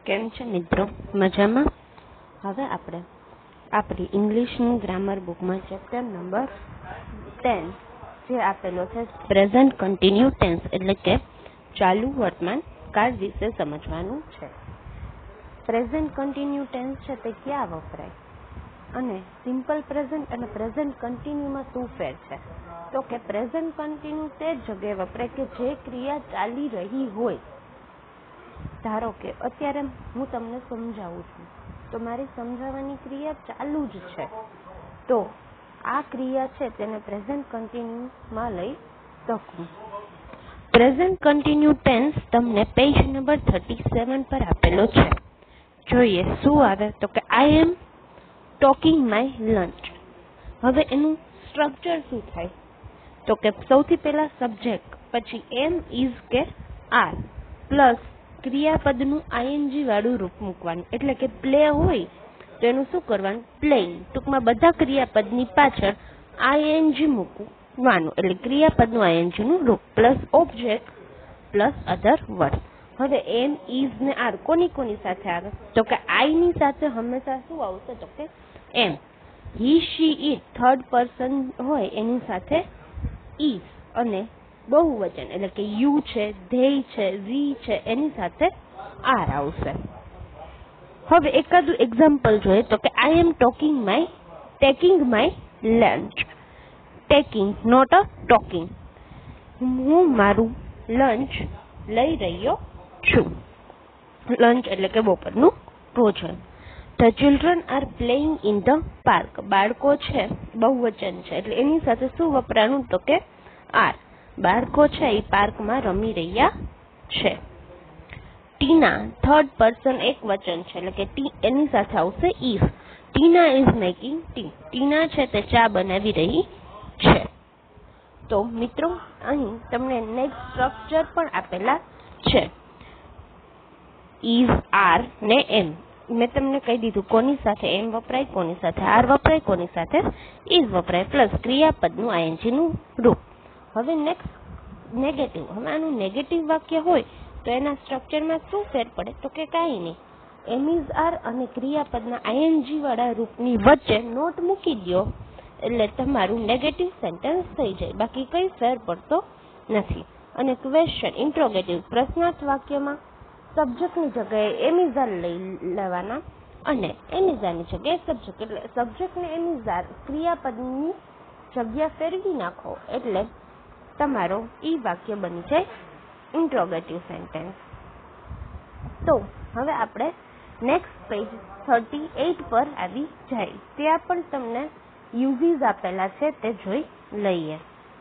કેમ છે મિત્રો? મજામાં? હવે આપણે આપણી ઇંગ્લિશની ગ્રામર બુકમાં ચેપ્ટર નંબર 10 જે આપેલો છે પ્રેઝન્ટ કન્ટિન્યુ ટેન્સ એટલે કે ચાલુ વર્તમાન કાળ વિશે સમજવાનું છે. પ્રેઝન્ટ કન્ટિન્યુ ટેન્સ છે તે ક્યાં વપરાય અને સિમ્પલ પ્રેઝન્ટ અને પ્રેઝન્ટ કન્ટિન્યુમાં શું ફેર છે? તો કે પ્રેઝન્ટ કન્ટિન્યુ તે જગ્યાએ વપરાય કે જે ક્રિયા ચાલી રહી હોય. ધારો કે અત્યારે હું તમને સમજાવું છું તો મારી સમજાવવાની ક્રિયા ચાલુ જ છે, તો આ ક્રિયા છે તેને પ્રેઝન્ટ કન્ટિન્યુમાં લઈ શકું. પ્રેઝન્ટ કન્ટિન્યુ ટેન્સ તમને પેજ નંબર 37 પર આપેલો છે. જોઈએ શું આવે તો કે I am talking my lunch. હવે એનું સ્ટ્રક્ચર શું થાય તો કે સૌથી પહેલા સબ્જેક્ટ, પછી એમ, ઇઝ કે આર પ્લસ ક્રિયાપદનું આઈએનજી વાળું રૂપ મૂકવાનું, એટલે કે પ્લે હોય તો એનું શું કરવાનું? પ્લેઇંગ. ટૂંકમાં બધા ક્રિયાપદની પાછળ આઈએનજી મૂકવાનું, એટલે ક્રિયાપદનું આઈએનજી નું રૂપ plus object plus other word. હવે એમ, ઇઝ ને આર કોની કોની સાથે આવે તો કે આઈ ની સાથે હંમેશા શું આવશે તો કે am. He, she, it third person હોય એની સાથે ઇઝ, અને બહુવચન એટલે કે યુ છે, ધેય છે, વી છે એની સાથે આર આવશે. હવે એકાદું એક્ઝામ્પલ જોઈએ તો કે I am taking my lunch. Taking not a talking. હું મારું લંચ લઈ રહ્યો છું. લંચ એટલે કે બપોરનું ભોજન. The children are playing in the park. બાળકો છે બહુવચન છે એટલે એની સાથે શું વપરાનું તો કે આર. બાળકો છે એ પાર્કમાં રમી રહ્યા છે. ટીના થર્ડ પર્સન એક વચન છે એટલે કે એની સાથે આવશે is. Tina is making tea. Tina છે તે ચા બનાવી રહી છે. તો મિત્રો અહીં તમને નેક્સ્ટ સ્ટ્રક્ચર પણ આપેલા છે. ઇઝ, આર ને એમ. મેં તમને કહી દીધું કોની સાથે એમ વપરાય, કોની સાથે આર વપરાય, કોની સાથે ઇઝ વપરાય પ્લસ ક્રિયાપદનું આઈએનજી નું રૂપ. હવે નેક્સ્ટ નેગેટિવ. હવે આનું નેગેટિવ વાક્ય હોય તો એના સ્ટ્રક્ચરમાં શું ફેર પડે તો કે કાંઈ નહીં. એમ, ઇઝ, આર અને ક્રિયાપદના આઈએનજી વાળા રૂપની વચ્ચે નોટ મૂકી દો એટલે તમારું નેગેટિવ સેન્ટેન્સ થઈ જાય, બાકી કઈ ફેર પડતો નથી. અને ક્વેશ્ચન ઇન્ટ્રોગેટિવ. પ્રશ્નાર્થ વાક્યમાં સબ્જેક્ટની જગ્યાએ એમ, ઇઝ, આર લઈ લેવાના અને એમ, ઇઝ, આરની જગ્યાએ સબ્જેક્ટ, એટલે સબ્જેક્ટ ને એમ, ઇઝ, આર ક્રિયાપદની જગ્યા ફેરવી નાખો એટલે તમારો ઈ વાક્ય બની જાય ઇન્ટ્રોગેટિવ સેન્ટેન્સ. તો હવે આપણે નેક્સ્ટ પેજ 38 પર આવી જાય. ત્યાં પણ તમને યુઝીસ આપેલા છે તે જોઈ લઈએ.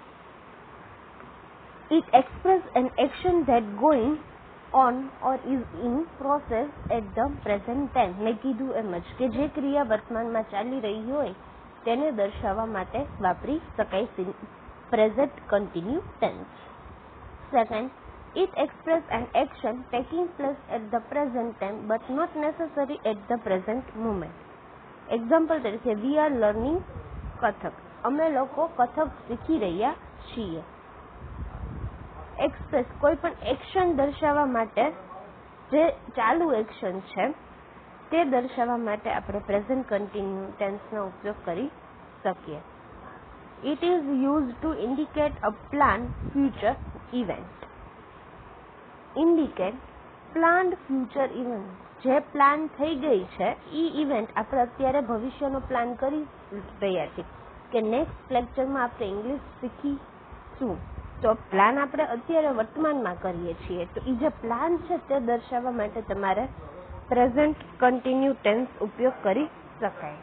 It expresses an action that going on or is in process at the present time. મેં કીધું એમ જ કે જે ક્રિયા વર્તમાનમાં ચાલી રહી હોય તેને દર્શાવવા માટે વાપરી શકાય present continue tense. Second, it expresses an action taking place at the present time but not necessary at the present moment. એક્ઝામ્પલ તરીકે we are learning કથક. અમે લોકો કથક શીખી રહ્યા છીએ. એક્સપ્રેસ કોઈ પણ એક્શન દર્શાવવા માટે, જે ચાલુ એક્શન છે તે દર્શાવવા માટે આપણે પ્રેઝન્ટ કન્ટિન્યુ ટેન્સનો ઉપયોગ કરી શકીએ. It is used to indicate a planned future event. Indicate planned future event. જે પ્લાન થઈ ગઈ છે ઈ ઇવેન્ટ આપણે અત્યારે ભવિષ્યનો પ્લાન કરી રહ્યા છીએ કે નેક્સ્ટ લેક્ચરમાં આપણે ઇંગ્લિશ શીખીશું, તો પ્લાન આપણે અત્યારે વર્તમાનમાં કરીએ છીએ, તો એ જે પ્લાન છે તે દર્શાવવા માટે તમારે પ્રેઝન્ટ કન્ટિન્યુ ટેન્સ ઉપયોગ કરી શકાય.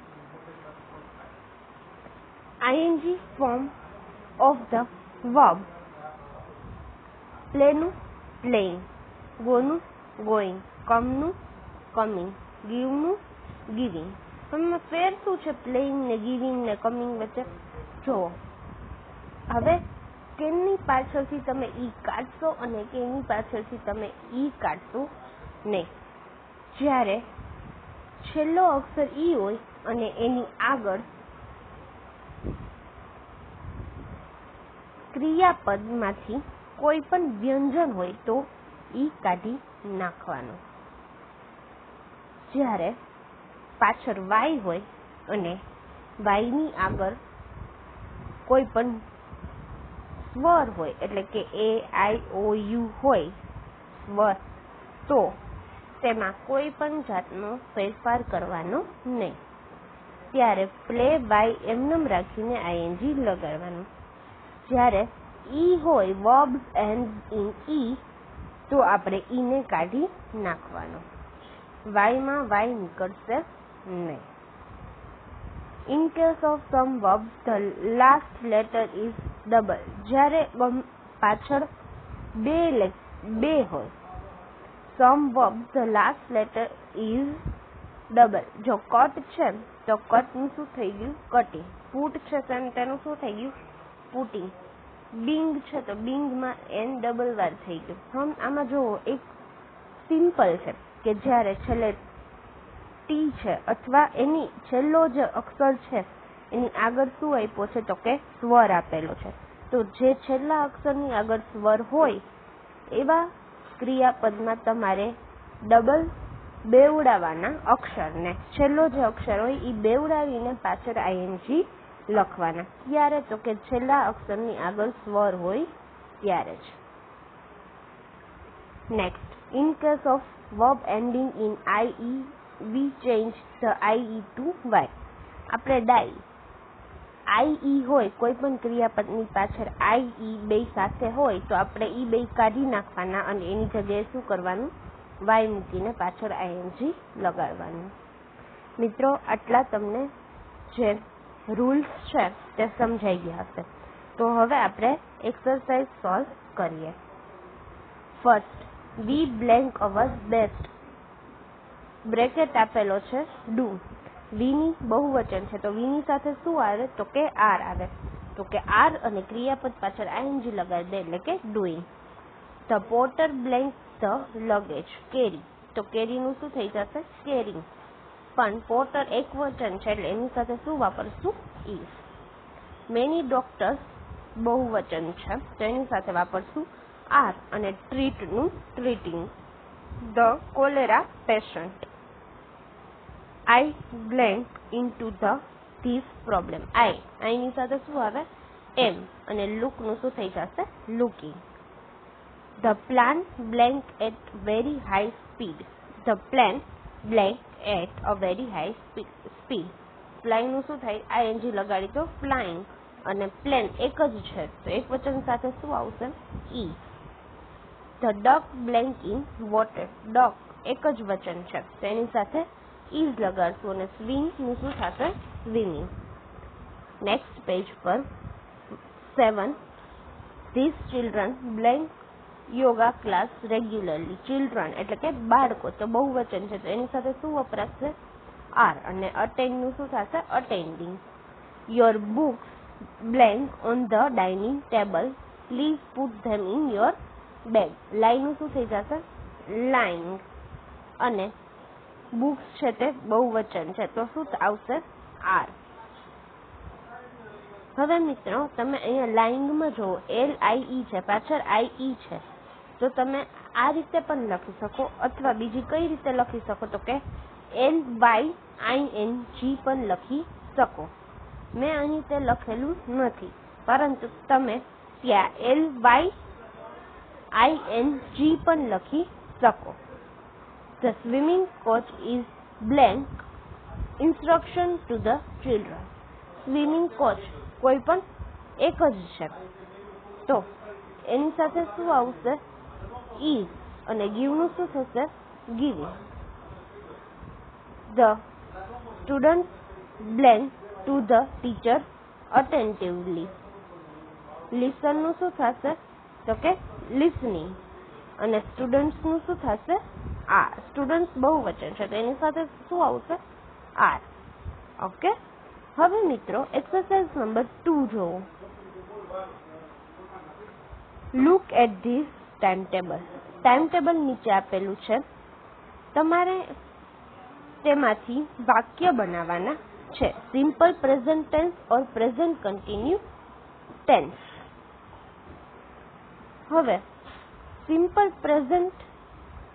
I N G form of the verb. પ્લેનું પ્લેઇંગ, ગોનું ગોઈંગ, કમનું કમિંગ, ગીવનું ગિવિંગ. હવે ફેર શું છે પ્લેઇંગ ને ગિવિંગ ને કમિંગ વચ્ચે? જુઓ, હવે કેની પાછળથી તમે ઈ કાઢશો અને કેની પાછળથી તમે ઈ કાઢશો નહીં. જ્યારે છેલ્લો અક્ષર ઈ હોય અને એની આગળ ક્રિયાપદમાંથી કોઈ પણ વ્યંજન હોય તો ઈ કાઢી નાખવાનો. જ્યારે પાછળ વાય હોય અને વાયની આગળ કોઈ પણ સ્વર હોય, એટલે કે એ, આઈ, ઓ, યુ હોય સ્વર, તો તેમાં કોઈ પણ જાતનો ફેરફાર કરવાનો નહીં. ત્યારે પ્લે બાય એમનેમ રાખીને આઈએનજી લગાડવાનું. જ્યારે ઈ હોય, વર્બ્સ એન્ડ ઇન ઈ, તો આપણે ઈને કાઢી નાખવાનો. વાયમાં વાય નીકળશે નહીં. In case of some verbs the last letter is double. જ્યારે પાછળ બે હોય, some verbs the last letter is double. જો કટ છે તો કટનું શું થઈ ગયું? કટિંગ. પુટ છે તેનું શું થઈ ગયું? પુટિંગ. બિંગ છે તો બિંગમાં એન ડબલ વાર થઈ ગયું. આમાં જુઓ, એક સિમ્પલ છે કે જ્યારે છેલ્લે ટી છે અથવા એની છેલ્લો જે અક્ષર છે એની આગળ શું આપ્યો છે? તો કે સ્વર આપેલો છે. તો જે છેલ્લા અક્ષરની આગળ સ્વર હોય એવા ક્રિયાપદમાં તમારે ડબલ બેવડાવવાના અક્ષરને, છેલ્લો જે અક્ષર હોય એ બેવડાવીને પાછળ આઈએનજી લખવાના. ત્યારે તો કે છેલ્લા અક્ષરની આગળ સ્વર હોય ત્યારે જ. Next, in case of verb ending in ie, we change the ie to y. આપણે ie હોય, કોઈ પણ ક્રિયાપદની પાછળ ie બે સાથે હોય તો આપણે ઈ બે કાઢી નાખવાના અને એની જગ્યાએ શું કરવાનું? y મૂકીને પાછળ આઈએનજી લગાડવાનું. મિત્રો, આટલા તમને જે રૂલ્સ છે તે સમજાઈ ગયા હશે. તો હવે આપણે એક્સરસાઇઝ સોલ્વ કરીએ. First, we blank our best. Bracket આપેલો છે ડુ. વીની બહુવચન છે તો વીની સાથે શું આવે? તો કે આર આવે. તો કે આર અને ક્રિયાપદ પાછળ આઈએનજી લગાડી દે, એટલે કે doing. The porter blank the luggage. Carry. તો કેરીનું શું થઈ જશે? કેરિંગ. પણ પોર્ટર એક વચન છે એટલે એની સાથે શું વાપરશું? ઇઝ. મેની ડોક્ટર્સ બહુવચન છે તો એની સાથે વાપરશું આર અને ટ્રીટનું treating. The cholera patient. I blank into this problem. આઈની સાથે શું આવે? એમ અને લુકનું શું થઈ જશે? Looking. The plan blank at very high speed. The plane blank at a very high speed. ફ્લાઇંગનું શું થાય? આઈએનજી લગાડી તો ફ્લાઇંગ. અને પ્લેન એક જ છે તો એક વચન સાથે શું આવશે? ઈ. The duck blank in water. Duck એક જ વચન છે તો એની સાથે ઇઝ લગાડશું અને સ્વિંગનું શું થશે? સ્વિમિંગ. નેક્સ્ટ પેજ પર 7. This children blank yoga class regularly. Children એટલે કે બાળકો, તો બહુવચન છે તો એની સાથે શું વપરાશે? આર અને અટેન્ડનું શું થશે? Attending. Your books blank on the dining table. Please put them in your bag. લાઈનું શું થઈ જશે? લાઈંગ. અને બુક્સ છે તે બહુવચન છે તો શું આવશે? આર. હવે મિત્રો, તમે અહીંયા લાઈંગમાં જુઓ, LIE છે, પાછળ IE છે, તો તમે આ રીતે પણ લખી શકો અથવા બીજી કઈ રીતે લખી શકો? તો કે LYING પણ લખી શકો. મેં અહીં તે લખેલું નથી, પરંતુ તમે ત્યાં LYING પણ લખી શકો. The swimming coach is blank instruction to the children. Swimming coach કોઈ પણ એક જ છે તો એની સાથે શું આવશે? ઇઝ. અને ગીવનું શું થશે? Giving. The students blank to the teacher attentively. લિસનનું શું થશે? તો કે લિસનિંગ. અને સ્ટુડન્ટ્સનું શું થશે? આર. સ્ટુડન્ટ્સ બહુવચન છે તો એની સાથે શું આવશે? આર. ઓકે. હવે મિત્રો, એક્સરસાઇઝ નંબર 2 જોવો. Look at this time table. Time table નીચે આપેલું છે. તમારે તેમાંથી વાક્ય બનાવવાના છે. Simple present tense or present continue tense. હવે સિમ્પલ પ્રેઝન્ટ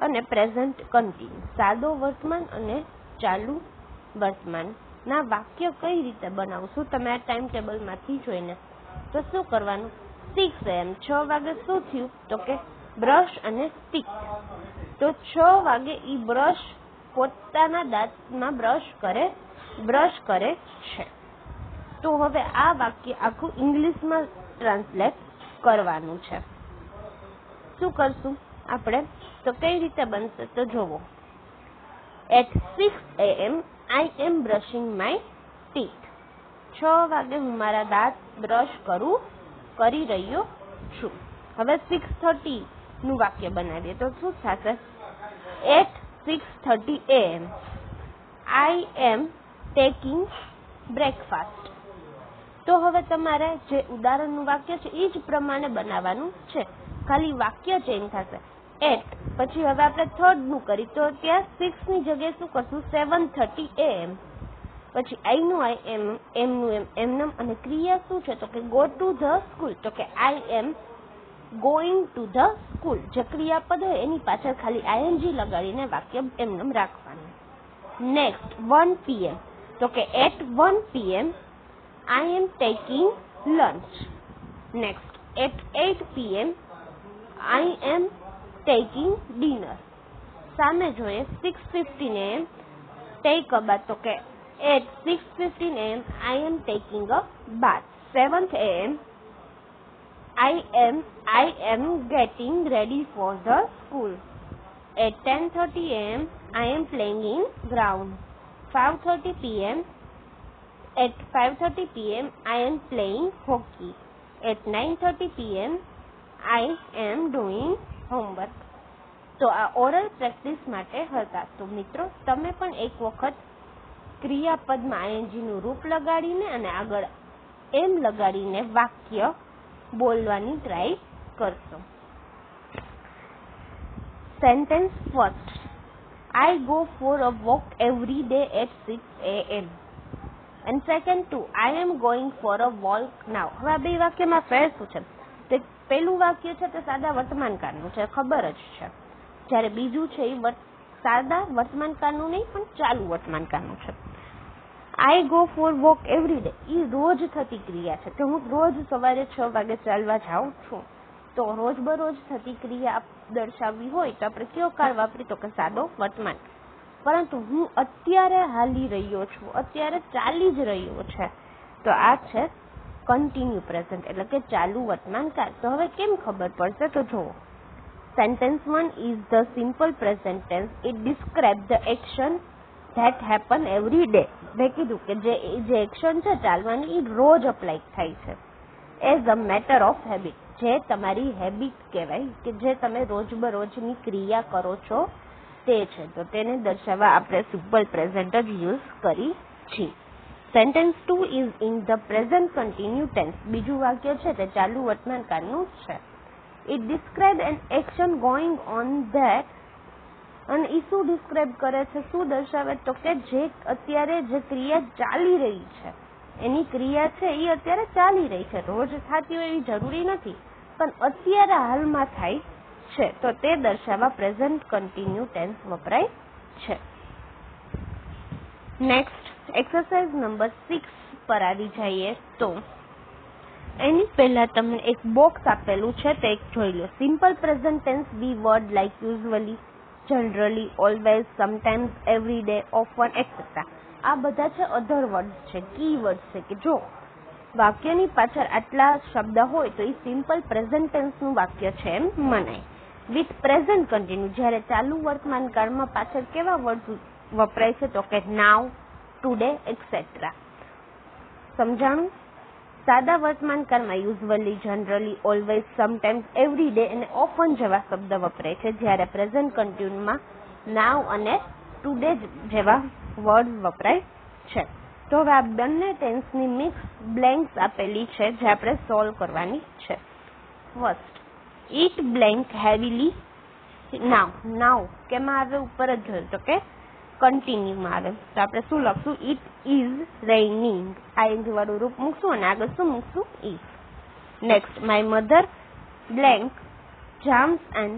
અને પ્રેઝન્ટ કન્ટિન્યુ, સાદો વર્તમાન અને ચાલુ વર્તમાનના વાક્ય કઈ રીતે બનાવશું તમે આ ટાઈમ ટેબલમાંથી જોઈને. તો શું કરવાનું, 6 AM 6 વાગે શું થયું, તો કે બ્રશ અને ટીથ. તો 6 વાગે ઈ બ્રશ પોતાના દાંતમાં બ્રશ કરે છે. તો હવે આ વાક્ય આખું ઇંગ્લિશમાં ટ્રાન્સલેટ કરવાનું છે. શું કરશું આપણે, તો કઈ રીતે બનશે તો જોવો. At 6 AM I am brushing my teeth. 6 વાગે હું મારા દાંત બ્રશ કરી રહ્યો છું. હવે 6:30 નું વાક્ય બનાવીએ તો શું થશે, At 6:30 AM I am taking breakfast. તો હવે તમારે જે ઉદાહરણનું વાક્ય છે એ જ પ્રમાણે બનાવવાનું છે, ખાલી વાક્ય ચેન્જ થશે. એટ પછી હવે આપણે થર્ડનું કરી તો ત્યાં 6 ની જગ્યાએ શું કરશું, 7:30 AM. પછી આઈ નું આઈ, એમનું એમનમ, અને ક્રિયા શું છે તો કે ગો ટુ ધ સ્કૂલ. તો કે I am going to the school. જે ક્રિયાપદ હોય એની પાછળ ખાલી આઈએનજી લગાડીને વાક્ય એમનમ રાખવાનું. Next 1 PM. તો કે at 1 PM I am taking lunch. Next, at 8 PM I am taking dinner. સામે જોઈએ 6:15 AM take a bath. તો કે at 6:15 AM I am taking a bath. 7th AM I am getting ready for the school. At 10:30 AM I am playing in ground. 5:30 PM At 5:30 PM I am playing hockey. At 9:30 PM I am doing homework. તો આ oral practice માટે હતા. તો મિત્રો તમે પણ એક વખત ક્રિયાપદમાં આઈએનજી નું રૂપ લગાડીને અને આગળ એમ લગાડીને વાક્ય બોલવાની ટ્રાય કરશો. Sentence first, I go for a walk every day at 6 AM. And second two, I am going for a walk now. હવે આ બે વાક્યમાં ફેર શું છે, તે પેલું વાક્ય છે તે સાદા વર્તમાનકાળનું છે, ખબર જ છે. જ્યારે બીજું છે એ સાદા વર્તમાનકાળનું નહીં પણ ચાલુ વર્તમાનકાળનું છે. I go for walk every day એ રોજ થતી ક્રિયા છે કે હું રોજ સવારે 6 વાગે ચાલવા જાઉં છું. તો રોજ બરોજ થતી ક્રિયા દર્શાવવી હોય તો આપણે કયો કાળ વાપરી, તો કે સાદો વર્તમાન. પરંતુ હું અત્યારે હાલી રહ્યો છું, અત્યારે ચાલી જ રહ્યો છે, તો આ છે કન્ટિન્યુ પ્રેઝન્ટ એટલે કે ચાલુ વર્તમાન કાળ. તો હવે કેમ ખબર પડશે તો જુઓ. Sentence 1 is the simple present tense. It describe the action that happen every day. મેં કીધું કે જે એક્શન છે ચાલવાની એ રોજ અપ્લાય થાય છે. As a matter of habit, જે તમારી હેબિટ કહેવાય કે જે તમે રોજબરોજની ક્રિયા કરો છો તે છે. તો તેને દર્શાવવા આપણે સિમ્પલ પ્રેઝન્ટ જ યુઝ કરી છે. Sentence 2 is in the present continue tense. બીજું વાક્ય છે તે ચાલુ વર્તમાન કાળનું છે. It describe an action going on that. અને એ શું ડિસ્ક્રાઇબ કરે છે, શું દર્શાવે, તો કે જે અત્યારે જે ક્રિયા ચાલી રહી છે, એની ક્રિયા છે એ અત્યારે ચાલી રહી છે. રોજ થતી હોય એવી જરૂરી નથી, પણ અત્યારે હાલમાં થાય છે, તો તે દર્શાવવા પ્રેઝન્ટ કન્ટિન્યુ ટેન્સ વપરાય છે. નેક્સ્ટ એક્સરસાઇઝ નંબર 6 પર આવી જઈએ તો એની પહેલા તમને એક બોક્સ આપેલું છે તે એક જોઈ લો. Simple present tense be word like usually, generally, always, sometimes, every day, often, etcetera. આ બધા છે અધર વર્ડ છે, કી વર્ડ છે કે જો વાક્યની પાછળ આટલા શબ્દ હોય તો એ સિમ્પલ પ્રેઝન્ટ ટેન્સનું વાક્ય છે એમ મનાય. વિથ પ્રેઝન્ટ કન્ટિન્યુ, જ્યારે ચાલુ વર્તમાન કાળમાં પાછળ કેવા વર્ડ વપરાય છે, તો કે નાવ, ટુડે, એક્સેટ્રા. સમજાણું? સાદા વર્તમાન કાળમાં usually, generally, always, sometimes, every day અને ઓફન જેવા શબ્દ વપરાય છે, જ્યારે પ્રેઝન્ટ કન્ટિન્યુમાં નાવ અને ટુડે જેવા વર્ડ વપરાય છે. તો હવે આ બંને ટેન્સની મિક્સ બ્લેન્ક્સ આપેલી છે જે આપણે સોલ્વ કરવાની છે. First, it blank heavily now. Now કેમાં આવે, ઉપર જ જોયું તો કે કન્ટિન્યુમાં આવે. તો આપણે શું લખશું, ઇટ ઇઝ રેઇનિંગ. આઈએનજી વાળું રૂપ મૂકશું અને આગળ શું મૂકશું, is. Next, my mother blank jams and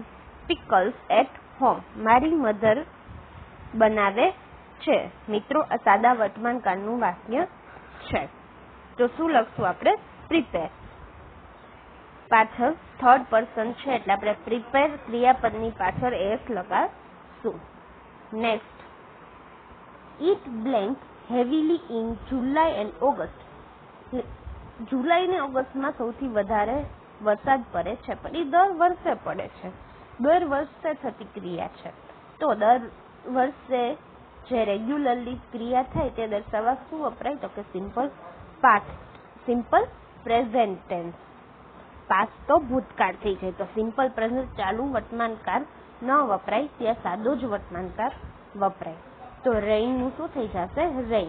pickles at home. મારી મધર બનાવે છે. મિત્રો, આ સાદા વર્તમાન કાળનું વાક્ય છે. તો શું લખશું આપણે? પ્રિપેર. પાછળ થર્ડ પર્સન છે એટલે આપણે પ્રિપેર ક્રિયાપદની પાછળ એસ લગાવશું. Next, it blank heavily in July and August. જુલાઈ ને ઓગસ્ટમાં સૌથી વધારે વરસાદ પડે છે, પણ એ દર વર્ષે પડે છે. દર વર્ષે થતી ક્રિયા છે. તો દર વર્ષે જે રેગ્યુલરલી ક્રિયા થાય તે દર્શાવવા શું વપરાય? તો કે simple past, simple present tense. Past તો ભૂતકાળ થઈ જાય, તો સિમ્પલ પ્રેઝન્ટ ચાલુ વર્તમાનકાળ ન વપરાય, ત્યાં સાદો જ વર્તમાનકાળ વપરાય. તો રેઇનનું શું થઈ જશે? Rain.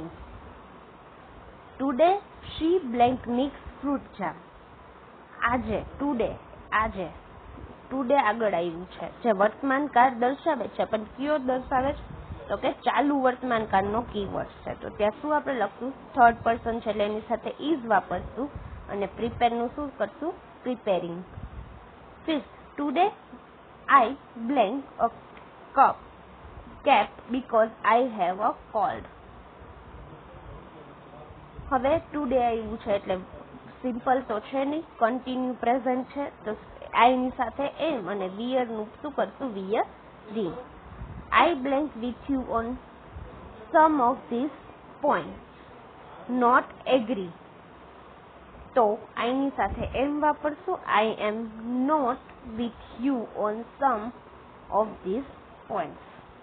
Today she blank mix fruit jam. આજે, ટુડે, આજે. ટુડે આગળ આવ્યું છે જે વર્તમાનકાળ દર્શાવે છે, પણ કયો દર્શાવે છે? તો કે ચાલુ વર્તમાનકાળનો કીવર્ડ છે. તો ત્યાં શું આપણે લખશું? થર્ડ પર્સન છે એટલે એની સાથે ઇઝ વાપરશું અને પ્રિપેરનું શું કરશું? Preparing. Fifth, today I blank a cap because I have a cold. હવે ટુડે આવ્યું છે એટલે સિમ્પલ તો છે નહીં, કન્ટિન્યુ પ્રેઝન્ટ છે, તો આઈની સાથે એમ અને વિયરનું શું કરશું? Wearing. I blank with you on some of these points. Not agree. તો I ની સાથે એમ વાપરશું. I am not with you on some of these points.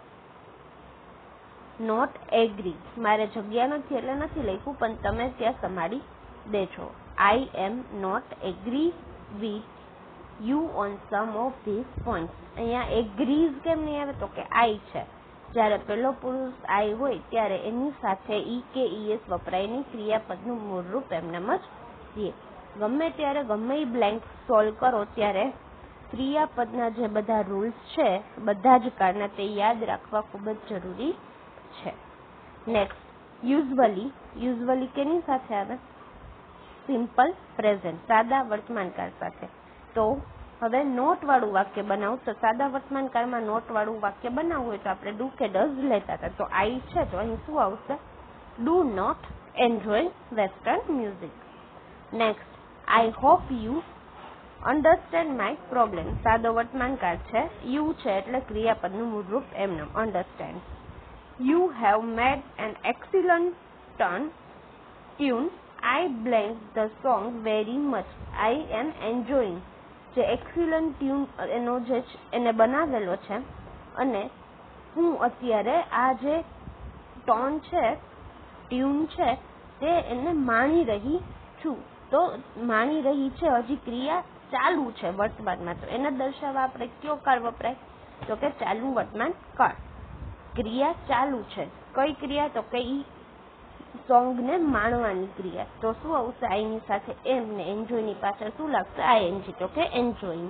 Not agree. મારે જગ્યા નથી એટલે નથી લખ્યું, પણ તમે ત્યાં સંભાળી દેજો. I am not agree with you on some of these points. અહીંયા એગ્રીઝ કેમ નહીં આવે? તો કે આઈ છે. જ્યારે પેલો પુરુષ આઈ હોય ત્યારે એની સાથે ઈ કે ઈએસ વપરાય નહીં, ક્રિયાપદનું મૂળરૂપ એમનેમ જ છે. ગમે ત્યારે ગમે એ બ્લેન્ક સોલ્વ કરો ત્યારે ક્રિયાપદના જે બધા રૂલ્સ છે બધા જ કાળના તે યાદ રાખવા ખૂબ જ જરૂરી છે. Next, usually. યુઝવલી કેની સાથે આવે? સિમ્પલ પ્રેઝન્ટ, સાદા વર્તમાનકાળ સાથે. તો હવે નોટ વાળું વાક્ય બનાવું. તો સાદા વર્તમાન કાળમાં નોટ વાળું વાક્ય બનાવવું હોય તો આપણે ડુ કે ડઝ લેતા હતા. તો આઈ છે તો અહીં શું આવશે? Do not enjoy western music. Next, I hope you understand my problem. સાદો વર્તમાન કાળ છે, યુ છે એટલે ક્રિયાપદનું મૂળરૂપ એમનેમ understand. You have made an excellent tune. I blank the song very much. I am enjoying. જે એક્સિલન્ટ ટ્યુન એનો જે એને બનાવેલો છે અને હું અત્યારે આ જે ટોન છે, ટ્યુન છે, તે એને માણી રહી છું. તો માણી રહી છે, હજી ક્રિયા ચાલુ છે વર્તમાનમાં, તો એને દર્શાવવા આપણે કયો કાળ વપરાય? તો કે ચાલુ વર્તમાન કાળ. ક્રિયા ચાલુ છે. કઈ ક્રિયા? તો કે ઈ સોંગને માણવાની ક્રિયા. તો શું આવશે? આઈની સાથે એમ ને એન્જોયની પાછળ શું લાગશે? આઈએનજી. તો કે enjoying.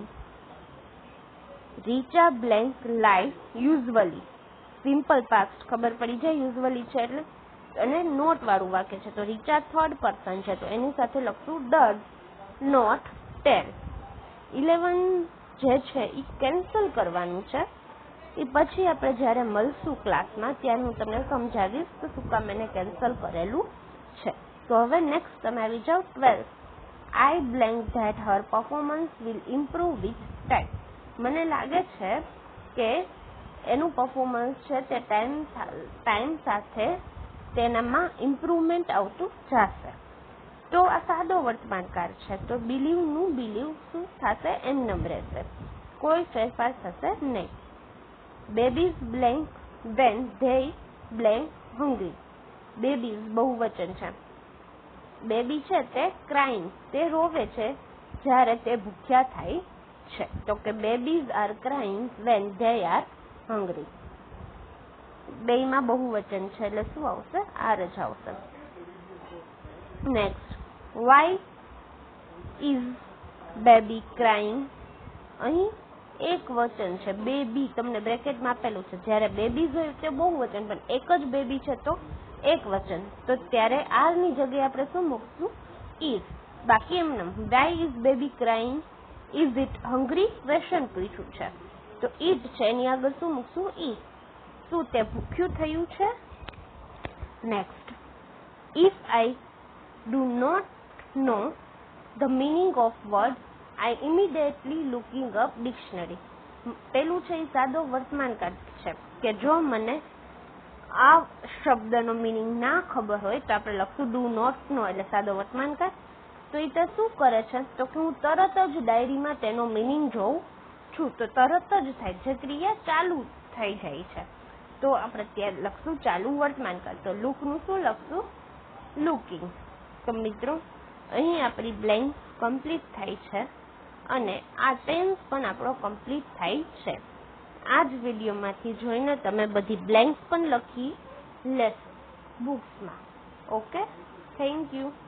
Richa blank life usually. Simple past ખબર પડી જાય યુઝવલી છે એટલે, અને નોટ વાળું વાક્ય છે. તો રીચા થર્ડ પર્સન છે તો એની સાથે લખશું ડઝ નોટ ટેલ. 11 જે છે એ કેન્સલ કરવાનું છે. એ પછી આપણે જ્યારે મળશું ક્લાસમાં ત્યારે હું તમને સમજાવીશ કે શું કામ એને કેન્સલ કરેલું છે. તો હવે નેક્સ્ટ તમે આવી જાઓ 12. I blank that her performance will improve with time. મને લાગે છે કે એનું પરફોર્મન્સ છે તે ટાઈમ સાથે તેનામાં ઇમ્પ્રુવમેન્ટ આવતું જશે. તો આ સાદો વર્તમાનકાળ છે. તો બિલીવનું બિલીવ શું થશે? એમનેમ રહેશે, કોઈ ફેરફાર થશે નહીં. Babies blank when they blank hungry. Babies બહુવચન છે. બેબી છે તે ક્રાઇંગ, તે રોવે છે જ્યારે તે ભૂખ્યા થાય છે. તો કે babies are crying when they are hungry. બેયમાં બહુવચન છે એટલે શું આવશે? આર જ આવશે. Next, why is baby crying. અહીં એક વચન છે, બેબી તમને બ્રેકેટમાં આપેલું છે. જ્યારે બેબીઝ હોય તે બહુવચન, પણ એક જ બેબી છે તો એક વચન. તો ત્યારે આર ની જગ્યાએ આપણે શું મૂકશું? ઇઝ. બાકી એમને why is baby crying, is it hungry question પૂછ્યું છે. તો ઈટ છે એની આગળ શું મૂકશું? ઈ. શું તે ભૂખ્યું થયું છે? Next, if I do not know the meaning of word I immediately looking up dictionary. પેલું છે એ સાદો વર્તમાનકાળ છે કે જો મને આ શબ્દનો મિનિંગ ના ખબર હોય તો આપણે લખશું ડુ નોટ નો એટલે સાદો વર્તમાનકાળ. તો એ તો શું કરે છે તો કે હું તરત જ ડાયરીમાં તેનો મિનિંગ જોઉં છું. તો તરત જ થાય છે, ક્રિયા ચાલુ થઈ જાય છે. તો આપણે ત્યાં લખશું ચાલુ વર્તમાનકાળ. તો લુકનું શું લખશું? લુકિંગ. તો મિત્રો અહીં આપણી બ્લેન્ક કમ્પ્લીટ થાય છે અને આ ટેન્સ પણ આપણો કમ્પ્લીટ થાય છે. આ જ વિડીયોમાંથી જોઈને તમે બધી બ્લેન્ક્સ પણ લખી લેશો બુક્સમાં. Okay, thank you.